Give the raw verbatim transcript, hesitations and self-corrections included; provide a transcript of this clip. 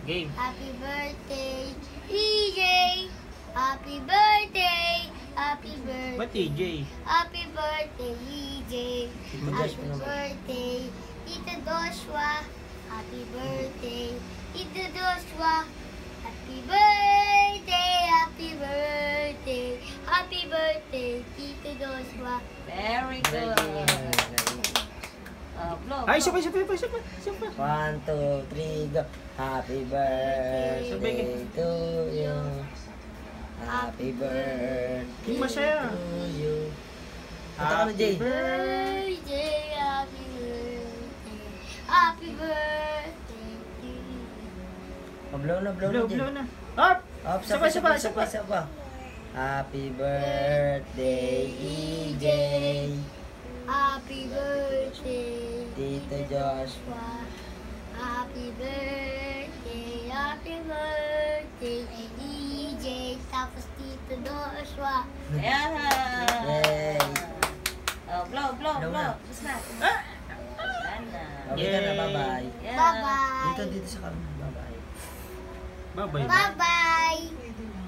Game. Happy birthday, E J. Happy birthday. Happy birthday. Ba't E J? Happy birthday, E J. Happy birthday, Tito Joshua. Happy birthday, Tito Joshua. Happy birthday, happy birthday, happy birthday, Tito Joshua. Very good. Uh, blow, Ay, blow. sabay, sabay, sabay, sabay, sabay. One, two, three, go. Happy birthday to you. Happy birthday Yung masaya. to you. Kanta ka na, Jay. Birthday, happy birthday, happy birthday to you. Oh, blow na, blow, Blow, na, Jay. blow na. Up! Up, Sabay, sabay, sabay, sabay, sabay. sabay. Happy birthday, E J. Happy birthday, Tito Joshua. Happy birthday, happy birthday, E J. Tapos Tito Joshua. Yeah. Yay. Oh, blow, blow, Blow blow. na. Tapos na. Ah! Sana. Okay ka na, bye-bye. Yeah. Bye-bye. Dito, dito sa kanan. Bye-bye. Bye-bye. Bye-bye.